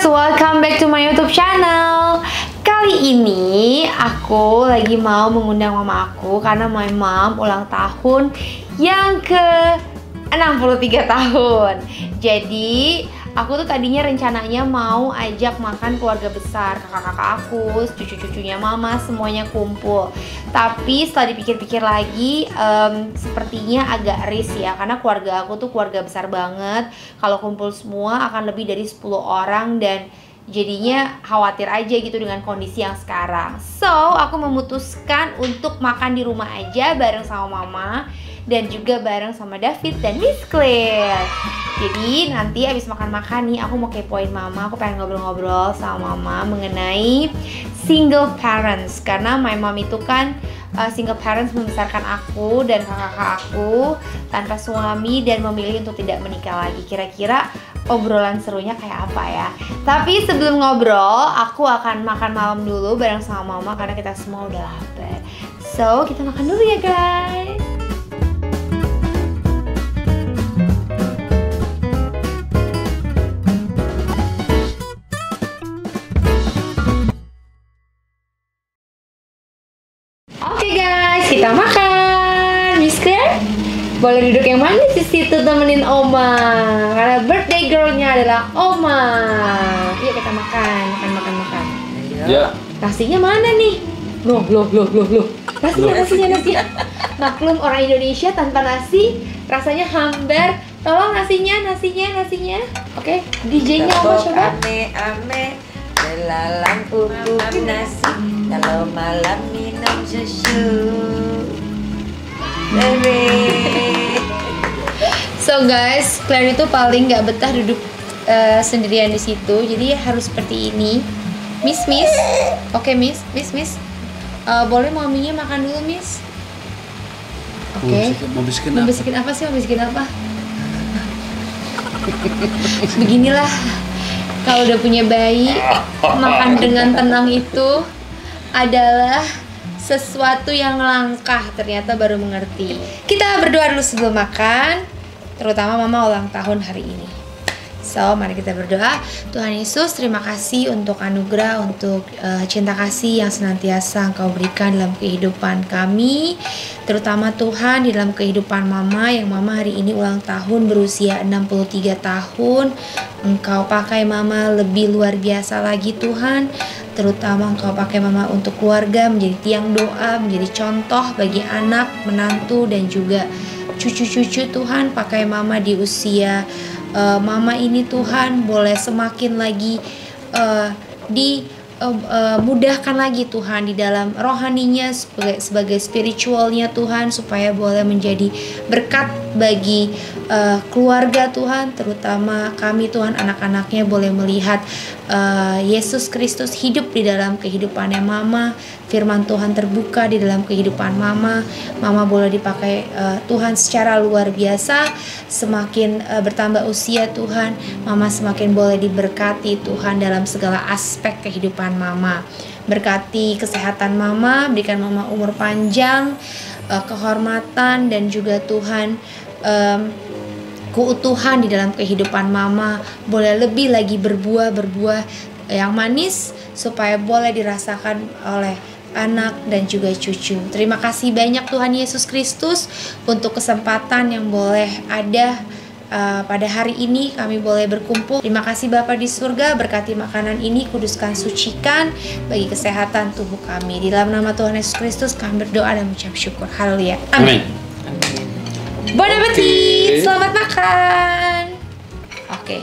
welcome back to my YouTube channel. Kali ini aku lagi mau mengundang mama aku karena my mom ulang tahun yang ke 63 tahun. Jadi aku tuh tadinya rencananya mau ajak makan keluarga besar, kakak-kakak aku, cucu-cucunya mama, semuanya kumpul. Tapi setelah dipikir-pikir lagi, sepertinya agak risih ya, karena keluarga aku tuh keluarga besar banget. Kalau kumpul semua akan lebih dari 10 orang dan jadinya khawatir aja gitu dengan kondisi yang sekarang. So, aku memutuskan untuk makan di rumah aja bareng sama mama dan juga bareng sama David dan Miss Claire. Jadi nanti abis makan-makan nih aku mau kepoin mama, aku pengen ngobrol-ngobrol sama mama mengenai single parents. Karena my mom itu kan single parents, membesarkan aku dan kakak-kakak aku tanpa suami dan memilih untuk tidak menikah lagi. Kira-kira obrolan serunya kayak apa ya? Tapi sebelum ngobrol, aku akan makan malam dulu bareng sama mama karena kita semua udah lapar. So, kita makan dulu ya guys. Oke guys, kita makan. Miss Claire, boleh duduk yang manis di situ temenin Oma. Karena birthday girlnya adalah Oma. Yuk kita makan. Ya. Nasinya mana nih? Loh. Nasinya. Maklum orang Indonesia tanpa nasi rasanya hambar. Tolong nasinya. Oke, DJ-nya Oma coba. Ame belalang bubuk nasi, kalau malam minum susu. So guys, Claire itu paling nggak betah duduk sendirian di situ, jadi harus seperti ini. Miss, oke Miss. Boleh maminya makan dulu Miss. Oke. Mau bisikin apa? Beginilah kalau udah punya bayi, makan dengan tenang itu adalah sesuatu yang langkah, ternyata baru mengerti. Kita berdoa dulu sebelum makan, terutama mama ulang tahun hari ini. So, mari kita berdoa. Tuhan Yesus, terima kasih untuk anugerah, untuk cinta kasih yang senantiasa Engkau berikan dalam kehidupan kami. Terutama Tuhan di dalam kehidupan mama, yang mama hari ini ulang tahun berusia 63 tahun. Engkau pakai mama lebih luar biasa lagi Tuhan. Terutama Engkau pakai mama untuk keluarga, menjadi tiang doa, menjadi contoh bagi anak, menantu, dan juga cucu-cucu Tuhan. Pakai mama di usia mama ini Tuhan, boleh semakin lagi mudahkan lagi Tuhan di dalam rohaninya sebagai spiritualnya Tuhan, supaya boleh menjadi berkat bagi keluarga Tuhan, terutama kami Tuhan, anak-anaknya boleh melihat Yesus Kristus hidup di dalam kehidupannya mama. Firman Tuhan terbuka di dalam kehidupan mama. Mama boleh dipakai Tuhan secara luar biasa. Semakin bertambah usia Tuhan, mama semakin boleh diberkati Tuhan dalam segala aspek kehidupan mama. Berkati kesehatan mama, berikan mama umur panjang, kehormatan, dan juga Tuhan keutuhan di dalam kehidupan mama. Boleh lebih lagi berbuah yang manis, supaya boleh dirasakan oleh anak dan juga cucu. Terima kasih banyak Tuhan Yesus Kristus untuk kesempatan yang boleh ada pada hari ini kami boleh berkumpul. Terima kasih Bapa di surga, berkati makanan ini, kuduskan, sucikan bagi kesehatan tubuh kami. Di dalam nama Tuhan Yesus Kristus kami berdoa dan mengucap syukur. Haleluya. Amin. Bon appetit, selamat makan. Oke.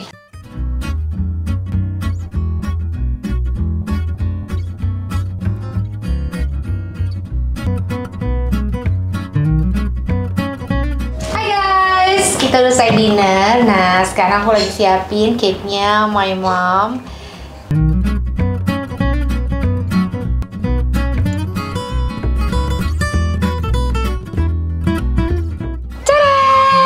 Kita udah selesai dinner. Nah, sekarang aku lagi siapin cake-nya my mom. Tada!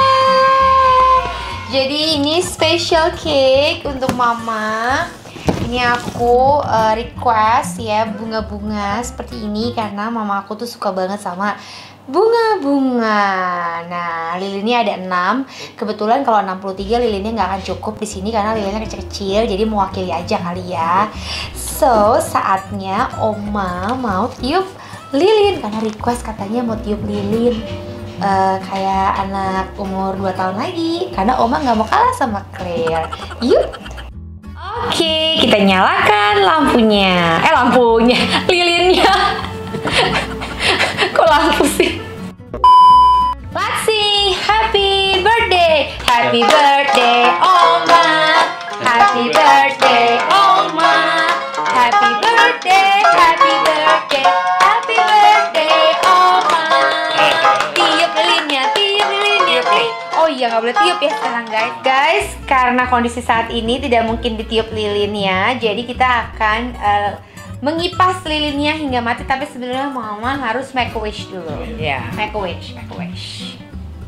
Jadi ini special cake untuk mama. Ini aku request ya bunga-bunga seperti ini karena mama aku tuh suka banget sama bunga-bunga. Nah, lilinnya ada 6. Kebetulan kalau 63 lilinnya nggak akan cukup di sini karena lilinnya kecil-kecil, jadi mewakili aja kali ya. So, saatnya Oma mau tiup lilin karena request katanya mau tiup lilin kayak anak umur 2 tahun lagi karena Oma nggak mau kalah sama Claire. Yuk. Oke, kita nyalakan lampunya. Lilinnya. Kok lampu sih? Let's sing happy birthday, happy birthday Oma, happy birthday Oma, happy birthday, happy birthday, happy birthday Oma. Tiup lilinnya, tiup lilinnya. Oh iya, nggak boleh tiup ya sekarang guys. Karena kondisi saat ini tidak mungkin ditiup lilinnya, jadi kita akan mengipas lilinnya hingga mati, tapi sebenarnya Mama harus make a wish dulu. Ya. Make a wish.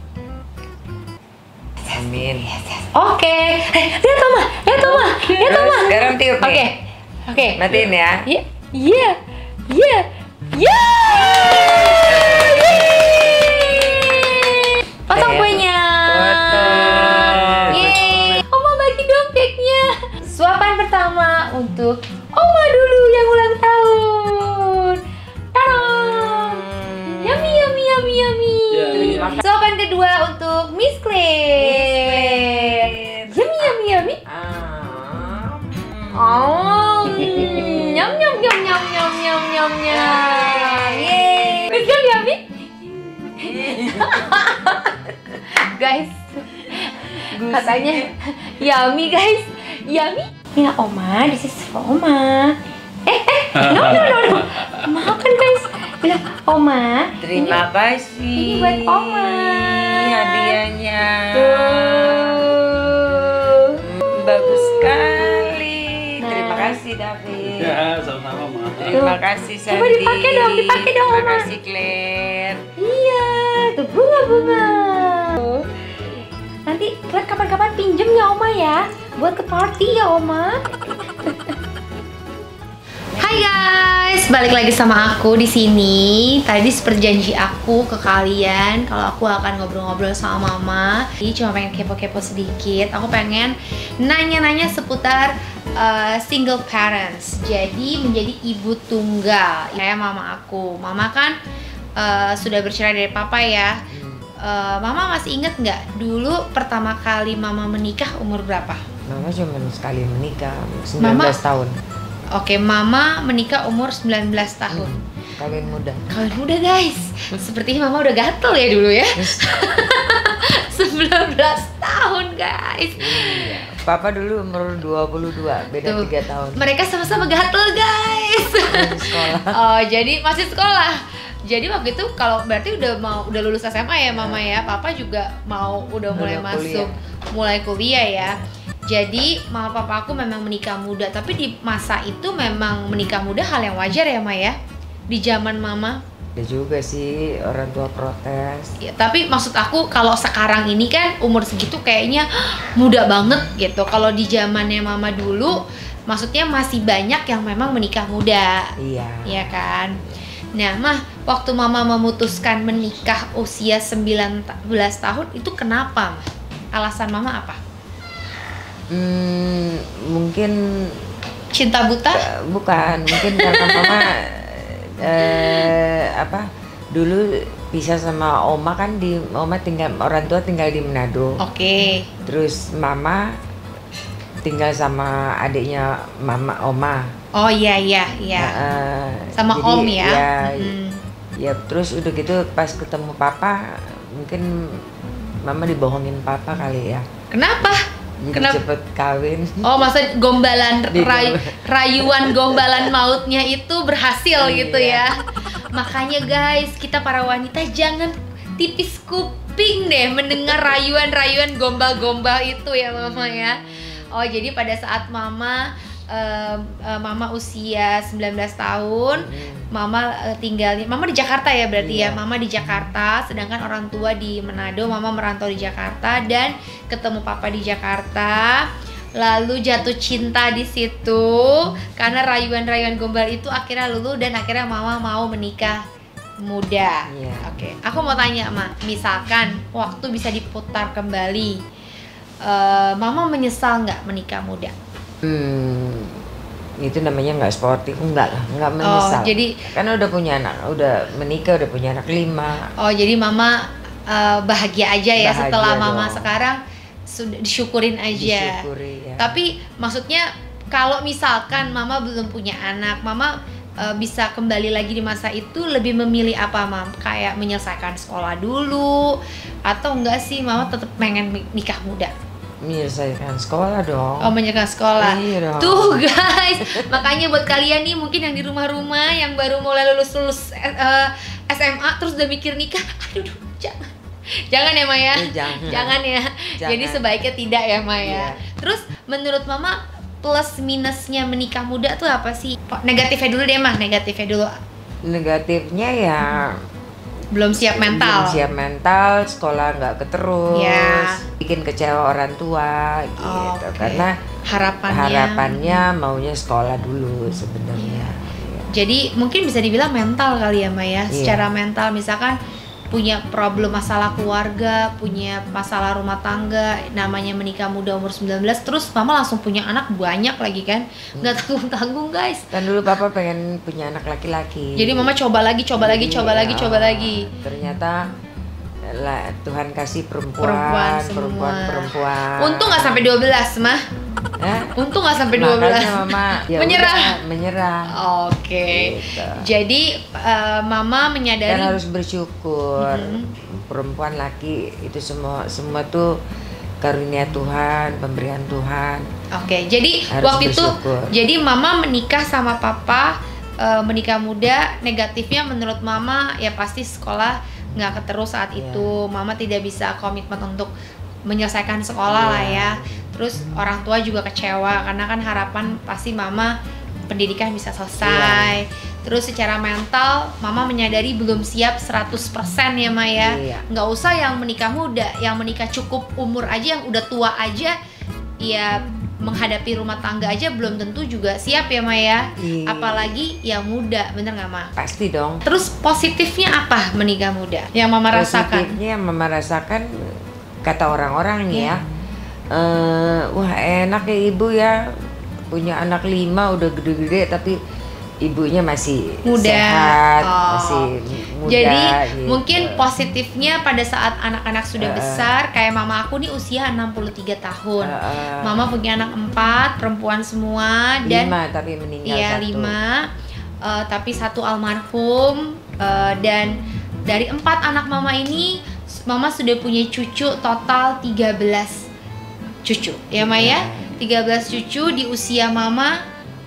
Amin. Oke. Lihat Oma. Sekarang tiup nih. Oke. Matiin ya. Iya. Potong kuenya. Yeay. Oma bagi dong cake-nya. Suapan pertama untuk Oma dulu yang ulang tahun. Tadang. Yummy. Suapan kedua untuk Miss Claire. Yummy. Oh, nyam. Yeay. Miss Claire yummy. Guys, katanya yummy guys. Yummy. Ya Oma, this is for Oma. No. Makan guys. Bilang Oma. Terima kasih. Ini buat Oma. Hadiahnya. Tuh. Bagus sekali. Nah. Terima kasih David. Ya, sama-sama, Ma. Terima kasih Sandy. Coba dipakai dong, Terima Oma. kasih Claire. Iya, tuh bunga-bunga. Nanti Claire kapan-kapan pinjem ya Oma ya, buat ke party ya Oma. Hai guys, balik lagi sama aku di sini. Tadi seperti janji aku ke kalian kalau aku akan ngobrol-ngobrol sama Mama. Jadi cuma pengen kepo-kepo sedikit. Aku pengen nanya-nanya seputar single parents. Jadi menjadi ibu tunggal. Kayak mama aku. Mama kan sudah bercerai dari papa ya. Mama masih inget nggak dulu pertama kali Mama menikah umur berapa? Mama cuma sekali menikah, 19 Mama? tahun. Oke, Mama menikah umur 19 tahun. Kawin muda. Kawin muda guys. Sepertinya Mama udah gatel ya dulu ya. 19 tahun guys. Iya. Papa dulu umur 22, beda Tuh, 3 tahun. Mereka sama-sama gatel guys. Masih sekolah. Oh, jadi masih sekolah. Jadi waktu itu kalau berarti udah lulus SMA ya Mama ya. Papa juga udah mulai masuk mulai kuliah ya. Jadi mama papa aku memang menikah muda, tapi di masa itu memang menikah muda hal yang wajar ya Ma ya. Di zaman Mama. Ya juga sih orang tua protes. Ya, tapi maksud aku kalau sekarang ini kan umur segitu kayaknya muda banget gitu. Kalau di zamannya Mama dulu, maksudnya masih banyak yang memang menikah muda. Iya. Iya kan? Nah, Mah, waktu Mama memutuskan menikah usia 19 tahun itu kenapa, Mah? Alasan Mama apa? Mungkin Cinta buta? bukan, mungkin karena Mama dulu pisah sama Oma kan orang tua tinggal di Manado. Oke. Terus Mama tinggal sama adiknya Oma. Oh iya. Sama jadi, Om ya. Ya terus udah gitu pas ketemu Papa mungkin Mama dibohongin Papa kali ya. Kenapa? Kenapa? Cepet kawin. Oh, masa gombalan rayuan gombalan mautnya itu berhasil gitu ya. Makanya guys, kita para wanita jangan tipis kuping deh mendengar rayuan-rayuan gombal-gombal itu ya Mama ya. Oh, jadi pada saat Mama usia 19 tahun, Mama Mama di Jakarta ya berarti ya. Mama di Jakarta, sedangkan orang tua di Manado. Mama merantau di Jakarta dan ketemu Papa di Jakarta. Lalu jatuh cinta di situ karena rayuan-rayuan gombal itu akhirnya luluh dan akhirnya Mama mau menikah muda. Iya. Oke, aku mau tanya Ma, misalkan waktu bisa diputar kembali, Mama menyesal nggak menikah muda? Itu namanya nggak sportif, enggak lah, nggak menyesal. Jadi karena udah punya anak, udah menikah, udah punya anak 5. Oh, jadi Mama bahagia aja ya Bahagia setelah Mama dong. sekarang sudah disyukurin aja. Disyukuri ya. Tapi maksudnya kalau misalkan Mama belum punya anak, Mama bisa kembali lagi di masa itu lebih memilih apa, Mam? Kayak menyelesaikan sekolah dulu atau enggak sih Mama tetap pengen nikah muda? Menyelesaikan sekolah dong. Oh, menyelesaikan sekolah. Iya dong. Tuh guys, makanya buat kalian nih mungkin yang di rumah-rumah yang baru mulai lulus SMA terus udah mikir nikah, aduh jangan. Jangan ya Maya. Jangan ya. Jangan. Jadi sebaiknya tidak ya Maya. Iya. Terus menurut Mama plus minusnya menikah muda tuh apa sih? Negatifnya dulu deh Mah, negatifnya dulu. Negatifnya ya Belum siap mental. belum siap mental, sekolah nggak keterus, Ya. bikin kecewa orang tua gitu. Oke. Karena harapannya maunya sekolah dulu sebenarnya. Iya. Jadi mungkin bisa dibilang mental kali ya Maya. Iya. Secara mental misalkan punya problem masalah keluarga, punya masalah rumah tangga, namanya menikah muda umur 19, terus Mama langsung punya anak banyak lagi kan. Nggak tanggung-tanggung guys. Kan dulu Papa pengen punya anak laki-laki. Jadi Mama coba lagi. Iya. Coba lagi. Ternyata Tuhan kasih perempuan. Untung nggak sampai 12 Mah. Untung nggak sampai 12. Makanya Mama menyerah. Oke. Gitu. Jadi Mama menyadari Dan harus bersyukur. Perempuan laki itu semua tuh karunia Tuhan, pemberian Tuhan. Oke, jadi Harus waktu bersyukur. itu jadi Mama menikah sama Papa, menikah muda, negatifnya menurut Mama ya pasti sekolah nggak keterus saat Iya. itu. Mama tidak bisa komitmen untuk menyelesaikan sekolah lah ya. Terus orang tua juga kecewa karena kan harapan pasti Mama pendidikan bisa selesai. Terus secara mental Mama menyadari belum siap 100% ya Maya. Iya. Nggak usah yang menikah muda, yang menikah cukup umur aja, yang udah tua aja ya menghadapi rumah tangga aja belum tentu juga siap ya Maya. Iya. Apalagi yang muda, bener nggak Ma? Pasti dong. Terus positifnya apa menikah muda yang Mama rasakan? Positifnya yang Mama rasakan, kata orang-orang nih Iya. ya, wah enak ya ibu ya punya anak 5 udah gede-gede tapi ibunya masih Muda. sehat, Oh. masih muda. Jadi gitu. mungkin positifnya pada saat anak-anak sudah besar, kayak mama aku nih usia 63 tahun. Mama punya anak 4, perempuan semua dan 5 tapi meninggal iya 1. 5, tapi 1 almarhum, dan dari 4 anak mama ini Mama sudah punya cucu total 13 cucu ya Maya. 13 cucu di usia Mama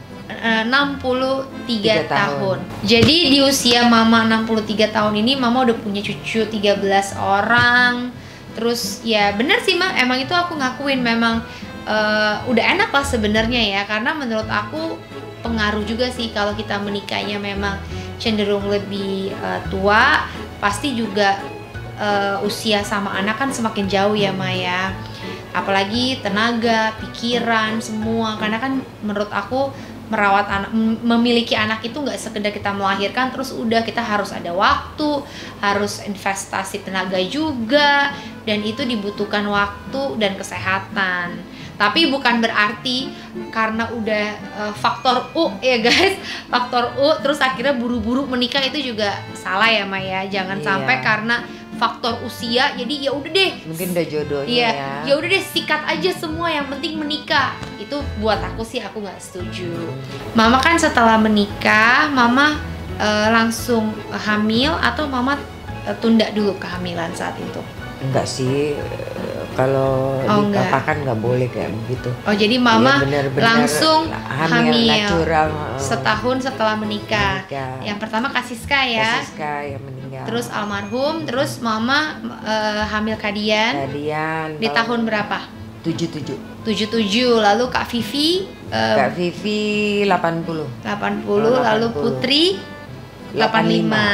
63 tahun. Jadi di usia Mama 63 tahun ini Mama udah punya cucu 13 orang. Terus ya bener sih Ma, emang itu aku ngakuin memang udah enak lah sebenarnya ya, karena menurut aku pengaruh juga sih kalau kita menikahnya memang cenderung lebih tua, pasti juga usia sama anak kan semakin jauh ya Maya. Apalagi tenaga, pikiran, semua. Karena kan menurut aku merawat anak, memiliki anak itu nggak sekedar kita melahirkan terus udah, kita harus ada waktu, harus investasi tenaga juga, dan itu dibutuhkan waktu dan kesehatan. Tapi bukan berarti karena udah faktor U ya guys, faktor U terus akhirnya buru-buru menikah, itu juga salah ya Maya. Jangan sampai karena faktor usia jadi ya udah deh, mungkin udah jodohnya iya, ya. ya udah deh sikat aja semua, yang penting menikah. Itu buat aku sih, aku nggak setuju. Mama kan setelah menikah Mama langsung hamil atau Mama tunda dulu kehamilan saat itu? Enggak sih, kalau di papa kan nggak boleh kayak begitu. Oh jadi Mama bener-bener langsung hamil natural, setahun setelah menikah. Yang pertama Kasiska ya. Kasiska yang meninggal. Terus almarhum, terus Mama hamil Kadian. Di tahun berapa? 77. 77. Lalu Kak Vivi Kak Vivi 80. Lalu Putri 85.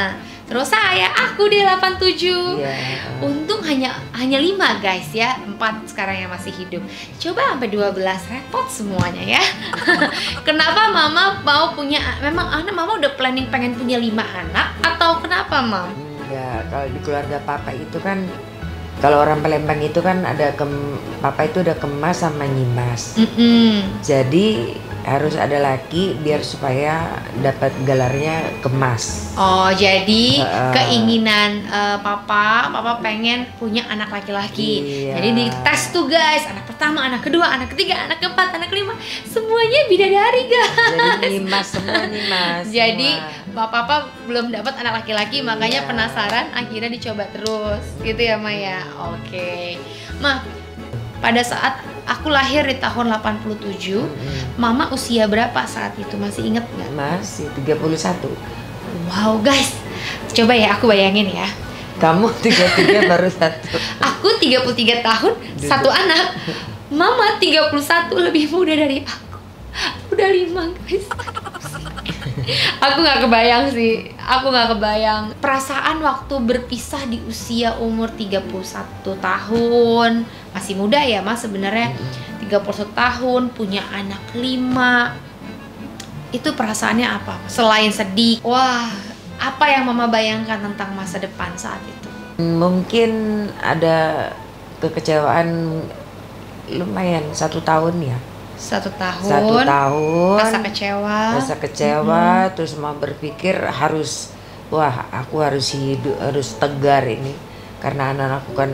Terus aku di 87. Iya. Untung hanya 5 guys ya, 4 sekarang yang masih hidup. Coba sampai 12, repot semuanya ya. Kenapa mama mau punya, memang mama udah planning pengen punya 5 anak atau kenapa mam? Enggak, kalau di keluarga papa itu kan, kalau orang Palembang itu kan ada papa itu ada kemas sama nyimas. Jadi harus ada laki biar supaya dapat gelarnya kemas. Oh, jadi keinginan papa pengen punya anak laki-laki. Iya. Jadi dites tuh guys, anak pertama, anak kedua, anak ketiga, anak keempat, anak kelima, semuanya bidadari guys. Jadi nyimas semua nyimas. Jadi semua. papa belum dapat anak laki-laki, makanya penasaran, akhirnya dicoba terus, gitu ya Maya. Oke. Ma, pada saat aku lahir di tahun 87, mama usia berapa saat itu? Masih inget nggak? Masih 31. Wow guys, coba ya aku bayangin ya. Kamu 33 baru 1. Aku 33 tahun, 1 anak. Mama 31 lebih muda dari aku. Udah 5 guys. Aku nggak kebayang sih. Aku nggak kebayang perasaan waktu berpisah di usia umur 31 tahun. Masih muda ya mas sebenarnya. 31 tahun, punya anak 5. Itu perasaannya apa? Selain sedih, wah, apa yang mama bayangkan tentang masa depan saat itu? Mungkin ada kekecewaan lumayan 1 tahun ya. 1 tahun. 1 tahun. Rasa kecewa. Terus mau berpikir harus, wah aku harus hidup, harus tegar ini karena anak-anakku kan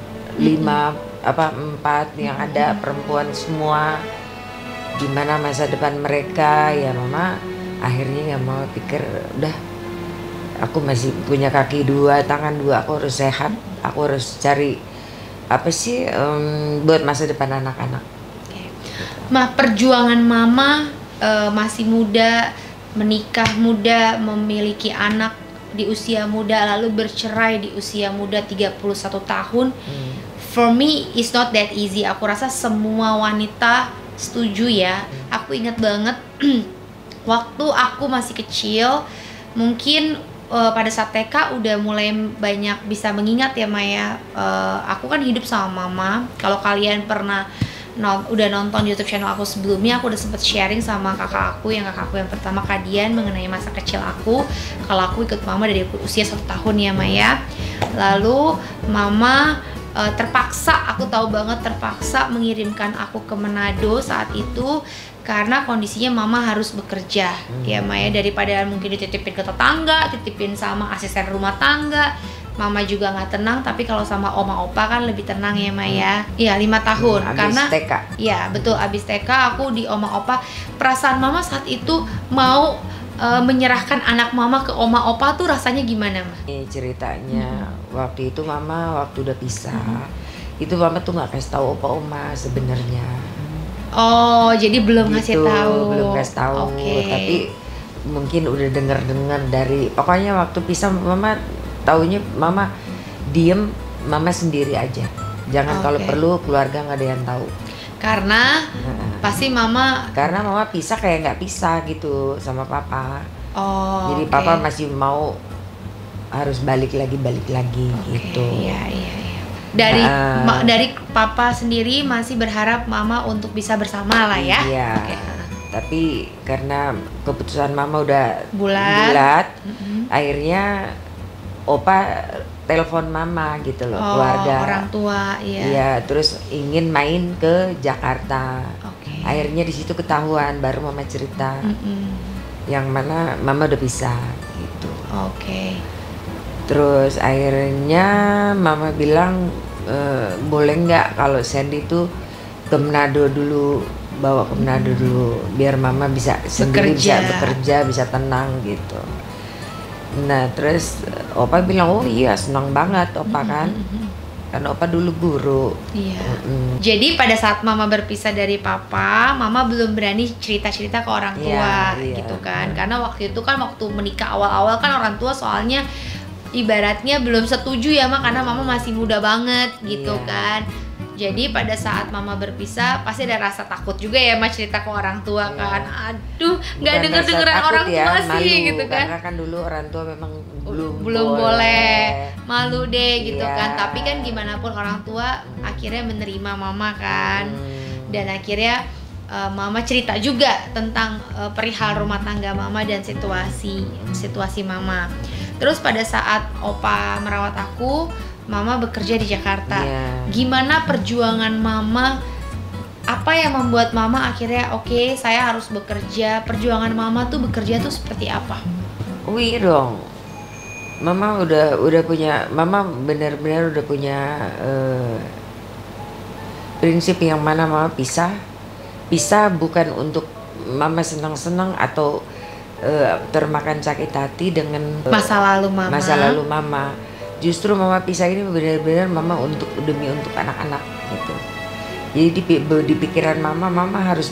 4 yang ada perempuan semua. Gimana masa depan mereka ya mama akhirnya nggak mau pikir, udah aku masih punya kaki 2, tangan 2, aku harus sehat, aku harus cari apa sih buat masa depan anak-anak. Ma, perjuangan mama masih muda, menikah muda, memiliki anak di usia muda, lalu bercerai di usia muda 31 tahun. For me it's not that easy. Aku rasa semua wanita setuju ya. Aku ingat banget waktu aku masih kecil, mungkin pada saat TK udah mulai banyak bisa mengingat ya Maya. Aku kan hidup sama mama. Kalau kalian pernah udah nonton YouTube channel aku sebelumnya, aku udah sempet sharing sama kakak aku yang pertama Kadian mengenai masa kecil aku. Kalau aku ikut mama dari usia 1 tahun ya Maya. Lalu mama terpaksa, aku tahu banget terpaksa mengirimkan aku ke Manado saat itu karena kondisinya mama harus bekerja ya Maya, daripada mungkin dititipin ke tetangga, titipin sama asisten rumah tangga. Mama juga nggak tenang, tapi kalau sama oma opa kan lebih tenang ya Maya. Iya 5 tahun karena TK. Iya betul, abis TK aku di oma opa. Perasaan mama saat itu mau menyerahkan anak mama ke oma opa tuh rasanya gimana Ma? Ini ceritanya waktu itu mama waktu udah pisah, itu mama tuh nggak kasih tahu opa oma sebenarnya. Oh jadi belum gitu, ngasih tahu. Belum kasih tahu. Okay. Tapi mungkin udah dengar dari, pokoknya waktu pisah mama taunya mama diem, mama sendiri aja. Jangan kalau perlu keluarga nggak ada yang tahu. Karena pasti mama. Karena mama pisah kayak nggak pisah gitu sama papa. Oh. Jadi papa masih mau harus balik lagi gitu. Iya. Dari papa sendiri masih berharap mama untuk bisa bersama lah ya. Iya. Tapi karena keputusan mama udah bulat, akhirnya opa telepon mama gitu loh, keluarga orang tua. Iya, terus ingin main ke Jakarta. Akhirnya di situ ketahuan, baru mama cerita yang mana mama udah pisah gitu. Terus akhirnya mama bilang boleh nggak kalau Sandy tuh ke Manado dulu, bawa ke Manado dulu biar mama bisa sendiri, bisa bekerja, bisa tenang gitu. Nah terus opa bilang oh iya senang banget opa kan opa dulu guru. Iya. Jadi pada saat mama berpisah dari papa, mama belum berani cerita-cerita ke orang tua gitu kan. Karena waktu itu kan waktu menikah awal-awal kan orang tua soalnya ibaratnya belum setuju ya Ma, karena mama masih muda banget gitu kan. Jadi pada saat mama berpisah pasti ada rasa takut juga ya, mas, cerita ke orang tua kan. Aduh, nggak denger-dengeran orang tua sih malu, gitu kan. Karena kan dulu orang tua memang belum boleh, malu deh gitu kan. Tapi kan gimana pun orang tua akhirnya menerima mama kan. Dan akhirnya mama cerita juga tentang perihal rumah tangga mama dan situasi mama. Terus pada saat opa merawat aku, mama bekerja di Jakarta. Gimana perjuangan mama? Apa yang membuat mama akhirnya oke, saya harus bekerja? Perjuangan mama tuh bekerja tuh seperti apa? Wih dong, mama udah punya, mama benar-benar udah punya prinsip yang mana mama pisah bukan untuk mama senang-senang atau termakan sakit hati dengan masa lalu mama. Justru mama pisah ini benar-benar mama demi untuk anak-anak gitu. Jadi di pikiran mama harus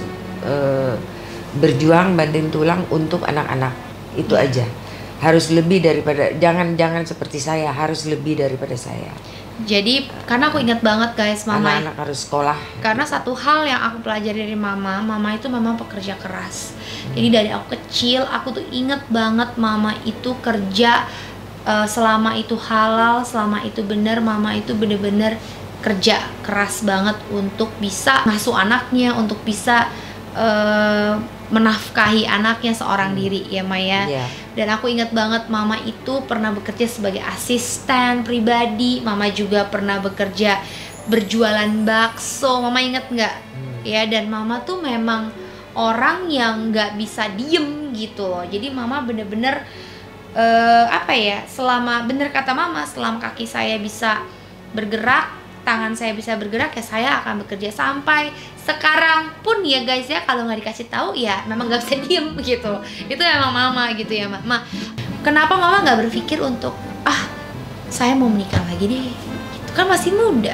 berjuang banting tulang untuk anak-anak. Itu aja. Harus lebih daripada, jangan seperti saya, harus lebih daripada saya. Jadi karena aku ingat banget guys, mama anak-anak harus sekolah. Karena satu hal yang aku pelajari dari mama itu memang pekerja keras. Jadi dari aku kecil aku tuh inget banget mama itu kerja. Selama itu halal, selama itu benar, mama itu bener-bener kerja keras banget untuk bisa ngasuh anaknya, untuk bisa menafkahi anaknya seorang diri ya Maya. Dan aku ingat banget mama itu pernah bekerja sebagai asisten pribadi, mama juga pernah bekerja berjualan bakso, mama inget nggak? Ya, dan mama tuh memang orang yang nggak bisa diem gitu loh. Jadi mama bener-bener selama, bener kata mama, selama kaki saya bisa bergerak, tangan saya bisa bergerak, ya saya akan bekerja. Sampai sekarang pun ya guys ya, kalau nggak dikasih tahu ya memang nggak bisa diem gitu. Itu emang mama gitu ya Ma. Kenapa mama nggak berpikir untuk saya mau menikah lagi deh, gitu kan masih muda?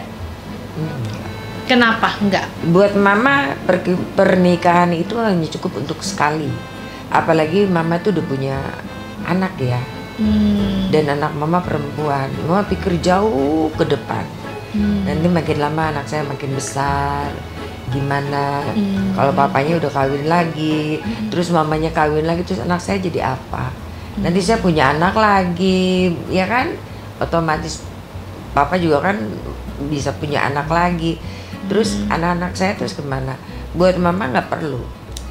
Kenapa enggak? Buat mama pernikahan itu hanya cukup untuk sekali. Apalagi mama tuh udah punya anak ya, dan anak mama perempuan. Mama pikir jauh ke depan. Nanti makin lama anak saya makin besar, gimana kalau papanya udah kawin lagi, terus mamanya kawin lagi, terus anak saya jadi apa? Nanti saya punya anak lagi, ya kan? Otomatis papa juga kan bisa punya anak lagi. Terus anak-anak saya terus kemana? Buat mama nggak perlu.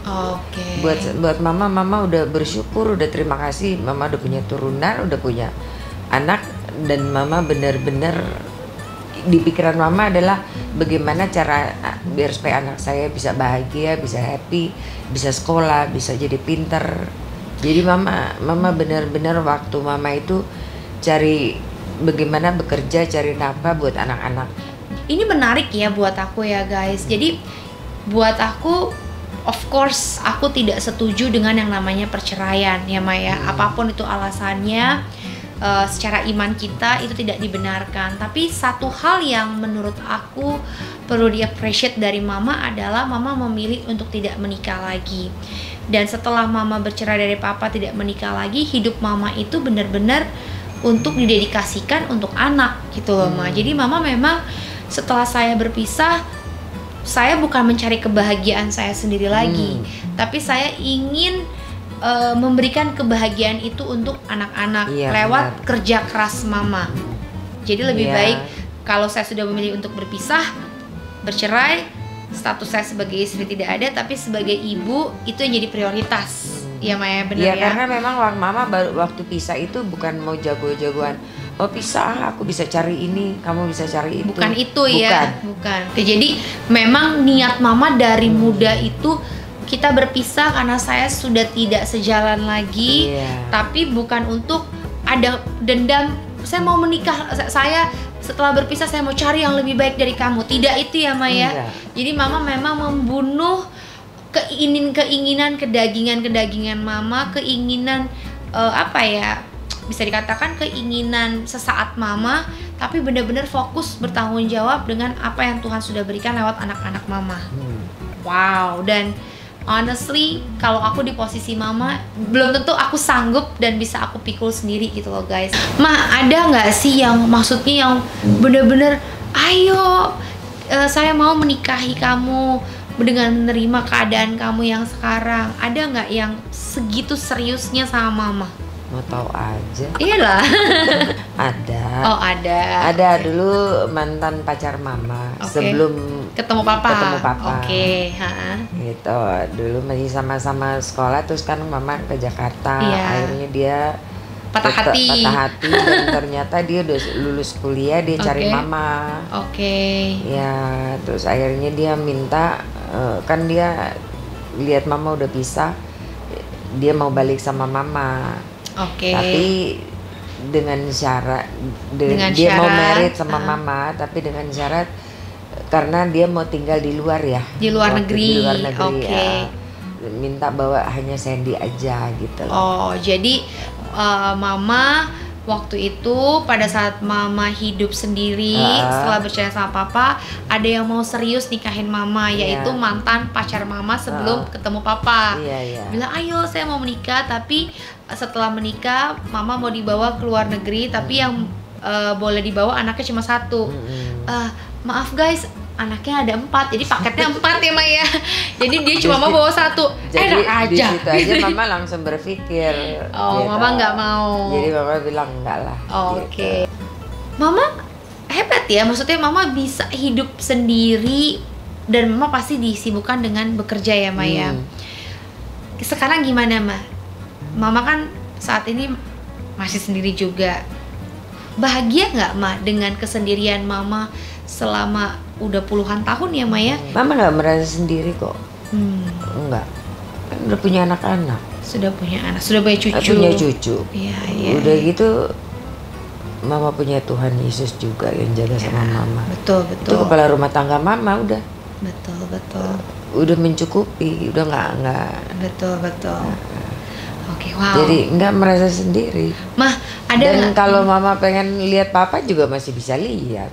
Buat mama udah bersyukur, udah terima kasih, mama udah punya turunan, udah punya anak, dan mama benar-benar di pikiran mama adalah bagaimana cara biar supaya anak saya bisa bahagia, bisa happy, bisa sekolah, bisa jadi pinter. Jadi mama benar-benar waktu mama itu cari bagaimana bekerja, cari nafkah buat anak-anak. Ini menarik ya buat aku ya guys. Jadi buat aku, of course, aku tidak setuju dengan yang namanya perceraian ya Maya. Apapun itu alasannya, secara iman kita itu tidak dibenarkan. Tapi satu hal yang menurut aku perlu di-appreciate dari mama adalah mama memilih untuk tidak menikah lagi. Dan setelah mama bercerai dari papa, tidak menikah lagi, hidup mama itu benar-benar untuk didedikasikan untuk anak gitu loh Ma. Jadi mama memang setelah saya berpisah, saya bukan mencari kebahagiaan saya sendiri lagi, tapi saya ingin memberikan kebahagiaan itu untuk anak-anak lewat kerja keras mama. Jadi lebih baik kalau saya sudah memilih untuk berpisah, bercerai, status saya sebagai istri tidak ada, tapi sebagai ibu itu yang jadi prioritas. Ya Maya, benar ya. Karena memang mama waktu pisah itu bukan mau jago-jagoan. Oh pisah, aku bisa cari ini, kamu bisa cari itu. Bukan itu ya, bukan. Jadi memang niat mama dari muda itu, kita berpisah karena saya sudah tidak sejalan lagi, tapi bukan untuk ada dendam. Saya mau menikah, saya setelah berpisah saya mau cari yang lebih baik dari kamu. Tidak itu ya Maya. Jadi mama memang membunuh keinginan kedagingan mama, keinginan bisa dikatakan keinginan sesaat mama, tapi benar-benar fokus bertanggung jawab dengan apa yang Tuhan sudah berikan lewat anak-anak mama. Wow. Dan honestly, kalau aku di posisi mama, belum tentu aku sanggup dan bisa aku pikul sendiri gitu loh guys. Ma, ada nggak sih yang maksudnya yang bener-bener ayo saya mau menikahi kamu dengan menerima keadaan kamu yang sekarang. Ada nggak yang segitu seriusnya sama mama? Mau tahu aja. Iyalah. Ada. Oh ada. Ada dulu mantan pacar mama sebelum ketemu papa. Oke. Ha. Gitu. Dulu masih sama-sama sekolah, terus kan mama ke Jakarta. Iya. Akhirnya dia patah hati dan ternyata dia udah lulus kuliah, dia cari mama. Ya, terus akhirnya dia minta, kan dia lihat mama udah pisah, dia mau balik sama mama. Tapi dengan syarat dia mau married sama mama, tapi dengan syarat karena dia mau tinggal di luar ya. Di luar negeri. Ya. Minta bawa hanya Sandy aja gitu. Oh, jadi mama waktu itu pada saat mama hidup sendiri setelah bercerai sama papa, ada yang mau serius nikahin mama, yaitu mantan pacar mama sebelum ketemu papa. Bilang ayo saya mau menikah, tapi setelah menikah mama mau dibawa ke luar negeri, tapi yang boleh dibawa anaknya cuma 1. Maaf guys, anaknya ada 4, jadi paketnya 4 ya Maya. Jadi dia cuma mau bawa 1. Jadi aja. Di situ aja mama langsung berpikir. Gitu. Mama nggak mau. Jadi mama bilang enggak lah. Oke. Mama hebat ya, maksudnya mama bisa hidup sendiri dan mama pasti disibukkan dengan bekerja ya Maya. Sekarang gimana Mama kan saat ini masih sendiri juga. Bahagia nggak dengan kesendirian mama selama udah puluhan tahun ya Maya? Mama nggak merasa sendiri kok. Enggak. Kan udah punya anak-anak. Sudah punya anak, sudah punya cucu. Punya cucu. Iya. Udah gitu mama punya Tuhan Yesus juga yang jaga sama mama. Betul. Itu kepala rumah tangga mama udah. Betul. Udah mencukupi, udah nggak. Betul. Oke, wow. Jadi nggak merasa sendiri. Mah, ada. Dan kalau mama pengen lihat papa juga masih bisa lihat.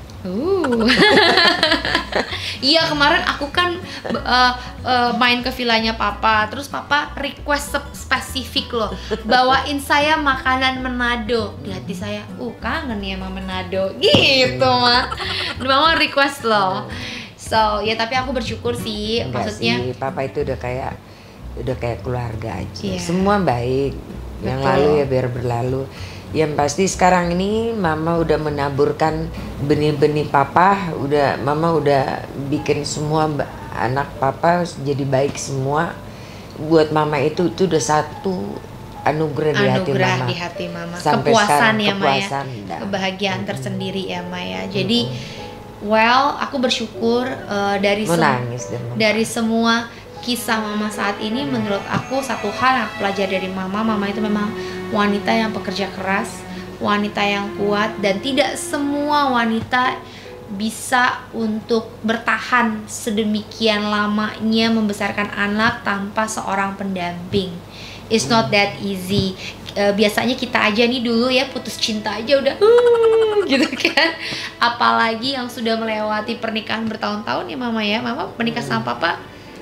Iya, kemarin aku kan main ke villanya papa, terus papa request spesifik loh, bawain saya makanan Manado. Di hati saya, kangen ya sama Manado, gitu mama request loh. So ya, tapi aku bersyukur sih. Enggak maksudnya sih, papa itu udah kayak keluarga aja. Semua baik. Yang Betul. lalu ya biar berlalu. Yang pasti sekarang ini mama udah menaburkan benih-benih papa, mama udah bikin semua anak papa jadi baik semua. Buat mama itu udah satu anugerah di hati mama. Sampai kepuasan ya Maya. Kebahagiaan tersendiri ya Maya. Jadi aku bersyukur dari semua kisah mama saat ini. Menurut aku satu hal yang aku pelajari dari mama itu memang wanita yang pekerja keras, wanita yang kuat, dan tidak semua wanita bisa untuk bertahan sedemikian lamanya membesarkan anak tanpa seorang pendamping. It's not that easy. Biasanya kita aja nih dulu ya putus cinta aja udah gitu kan, apalagi yang sudah melewati pernikahan bertahun-tahun ya mama ya. Mama menikah sama papa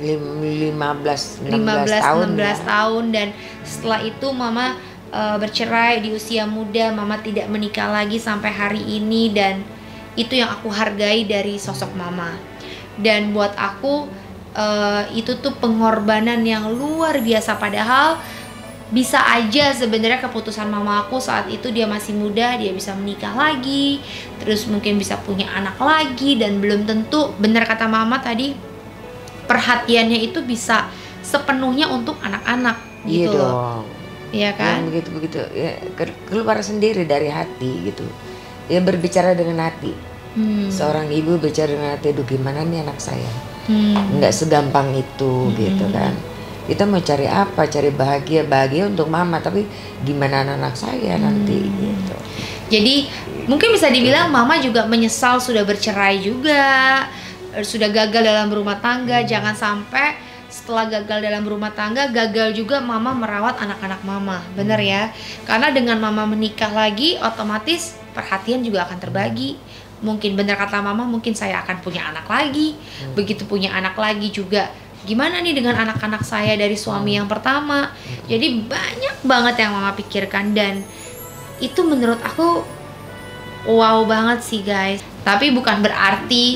16 tahun dan setelah itu mama bercerai di usia muda. Mama tidak menikah lagi sampai hari ini, dan itu yang aku hargai dari sosok mama. Dan buat aku itu tuh pengorbanan yang luar biasa. Padahal bisa aja sebenarnya keputusan mama aku saat itu, dia masih muda, dia bisa menikah lagi, terus mungkin bisa punya anak lagi, dan belum tentu, benar kata mama tadi, perhatiannya itu bisa sepenuhnya untuk anak-anak gitu. Iya dong. Iya kan? Begitu ya, keluar sendiri dari hati gitu. Ya berbicara dengan hati. Seorang ibu bicara dengan hati, aduh gimana nih anak saya. Nggak segampang itu gitu kan. Kita mau cari apa? Cari bahagia untuk mama, tapi gimana anak saya nanti gitu. Jadi mungkin bisa dibilang mama juga menyesal sudah bercerai juga, sudah gagal dalam berumah tangga. Jangan sampai setelah gagal dalam berumah tangga, gagal juga mama merawat anak-anak mama. Bener ya? Karena dengan mama menikah lagi, otomatis perhatian juga akan terbagi. Mungkin bener kata mama, mungkin saya akan punya anak lagi. Begitu punya anak lagi juga, gimana nih dengan anak-anak saya dari suami yang pertama. Jadi banyak banget yang mama pikirkan, dan itu menurut aku wow banget sih guys. Tapi bukan berarti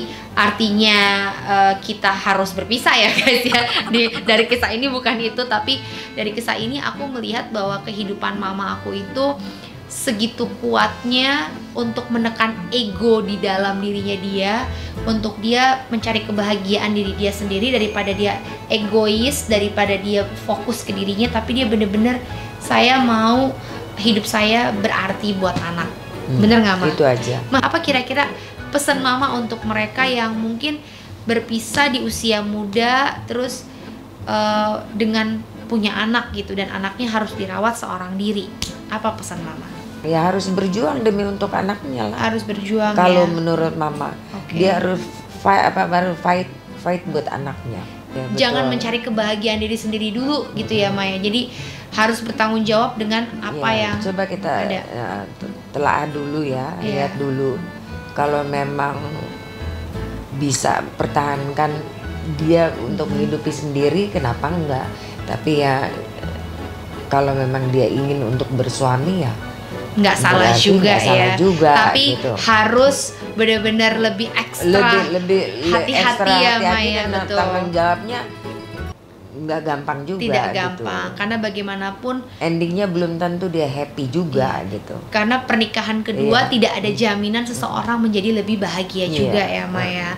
artinya kita harus berpisah ya guys ya. Dari kisah ini bukan itu, tapi dari kisah ini aku melihat bahwa kehidupan mama aku itu segitu kuatnya untuk menekan ego di dalam dirinya dia, untuk dia mencari kebahagiaan diri dia sendiri, daripada dia egois, daripada dia fokus ke dirinya, tapi dia bener-bener, saya mau hidup saya berarti buat anak. Bener nggak, Ma? Itu aja. Ma, apa kira-kira pesan Mama untuk mereka yang mungkin berpisah di usia muda, terus dengan punya anak gitu, dan anaknya harus dirawat seorang diri? Apa pesan Mama? Ya harus berjuang demi untuk anaknya lah. Harus berjuang. Kalau ya? menurut Mama, Okay. dia harus fight buat anaknya. Ya, jangan betul. mencari kebahagiaan diri sendiri dulu gitu ya, Maya. Jadi harus bertanggung jawab dengan apa yang coba kita ada. Telaah dulu ya, lihat dulu. Kalau memang bisa pertahankan dia untuk menghidupi sendiri, kenapa enggak? Tapi ya kalau memang dia ingin untuk bersuami ya nggak salah juga ya. Tapi gitu. Harus benar-benar lebih ekstra, lebih hati-hati ya, Maya. dan Betul. tanggung jawabnya nggak gampang juga. Tidak gampang, gitu. karena bagaimanapun endingnya belum tentu dia happy juga gitu. Karena pernikahan kedua tidak ada jaminan seseorang menjadi lebih bahagia juga ya, Maya.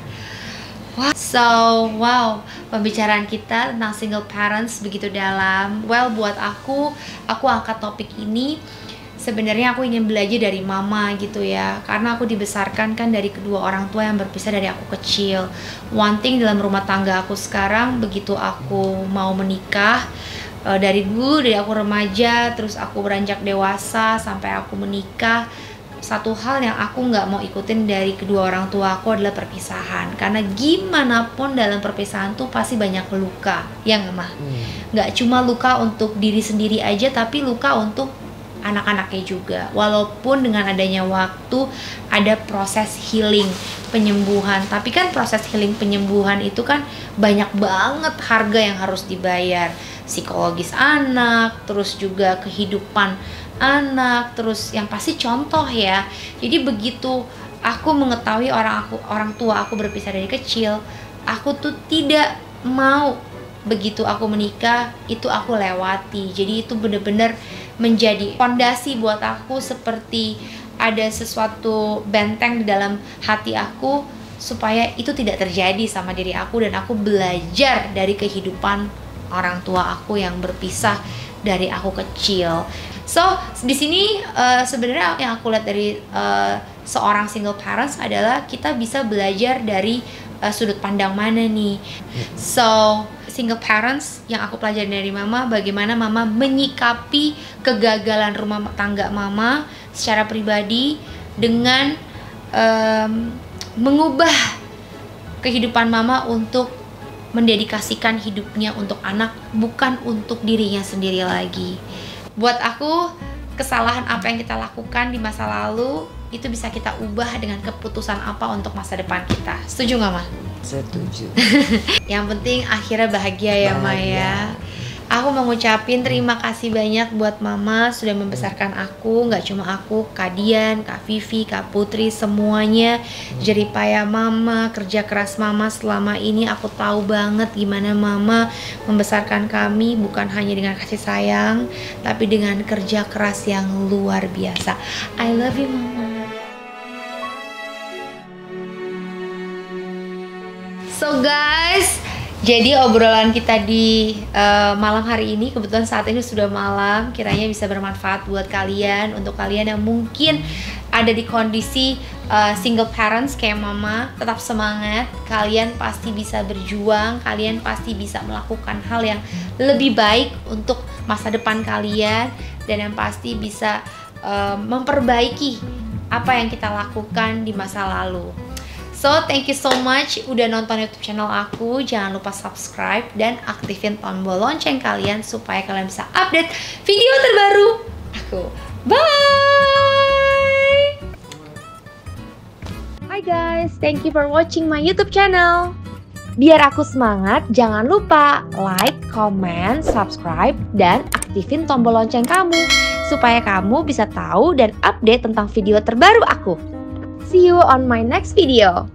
Wow, pembicaraan kita tentang single parents begitu dalam. Well, buat aku angkat topik ini sebenarnya aku ingin belajar dari mama gitu ya, karena aku dibesarkan kan dari kedua orang tua yang berpisah dari aku kecil. One thing dalam rumah tangga aku sekarang, begitu aku mau menikah, dari aku remaja, terus aku beranjak dewasa sampai aku menikah, satu hal yang aku nggak mau ikutin dari kedua orang tua aku adalah perpisahan. Karena gimana pun dalam perpisahan tuh pasti banyak luka, ya nggak, Mah? Nggak cuma luka untuk diri sendiri aja, tapi luka untuk anak-anaknya juga. Walaupun dengan adanya waktu ada proses healing, penyembuhan, tapi kan proses healing penyembuhan itu kan banyak banget harga yang harus dibayar. Psikologis anak, terus juga kehidupan anak, terus yang pasti contoh ya. Jadi begitu aku mengetahui orang tua aku berpisah dari kecil, aku tuh tidak mau begitu aku menikah itu aku lewati. Jadi itu bener-bener menjadi fondasi buat aku, seperti ada sesuatu benteng di dalam hati aku supaya itu tidak terjadi sama diri aku, dan aku belajar dari kehidupan orang tua aku yang berpisah dari aku kecil. So di sini sebenarnya yang aku lihat dari seorang single parents adalah kita bisa belajar dari sudut pandang mana nih. So single parents yang aku pelajari dari mama, bagaimana mama menyikapi kegagalan rumah tangga mama secara pribadi dengan mengubah kehidupan mama untuk mendedikasikan hidupnya untuk anak, bukan untuk dirinya sendiri lagi. Buat aku, kesalahan apa yang kita lakukan di masa lalu itu bisa kita ubah dengan keputusan apa untuk masa depan kita. Setuju nggak, Ma? Setuju. Yang penting akhirnya bahagia ya, Maya. Aku mau ngucapin terima kasih banyak buat mama sudah membesarkan aku. Nggak cuma aku, Kak Dian, Kak Vivi, Kak Putri, semuanya jeripaya mama, kerja keras mama selama ini. Aku tahu banget gimana mama membesarkan kami, bukan hanya dengan kasih sayang, tapi dengan kerja keras yang luar biasa. I love you, mama. So guys, jadi obrolan kita di malam hari ini, kebetulan saat ini sudah malam, kiranya bisa bermanfaat buat kalian. Untuk kalian yang mungkin ada di kondisi single parents kayak mama, tetap semangat. Kalian pasti bisa berjuang, kalian pasti bisa melakukan hal yang lebih baik untuk masa depan kalian, dan yang pasti bisa memperbaiki apa yang kita lakukan di masa lalu. So, thank you so much udah nonton YouTube channel aku. Jangan lupa subscribe dan aktifin tombol lonceng kalian supaya kalian bisa update video terbaru aku. Bye! Hi guys, thank you for watching my YouTube channel. Biar aku semangat, jangan lupa like, comment, subscribe, dan aktifin tombol lonceng kamu supaya kamu bisa tahu dan update tentang video terbaru aku. See you on my next video.